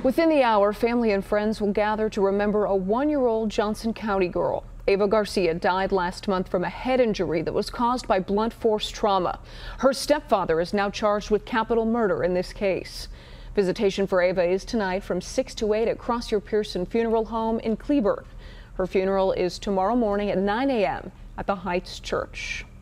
Within the hour, family and friends will gather to remember a 1-year-old Johnson County girl. Ava Garcia died last month from a head injury that was caused by blunt force trauma. Her stepfather is now charged with capital murder in this case. Visitation for Ava is tonight from 6 to 8 at Crossier Pearson Funeral Home in Cleburne. Her funeral is tomorrow morning at 9 a.m. at the Heights Church.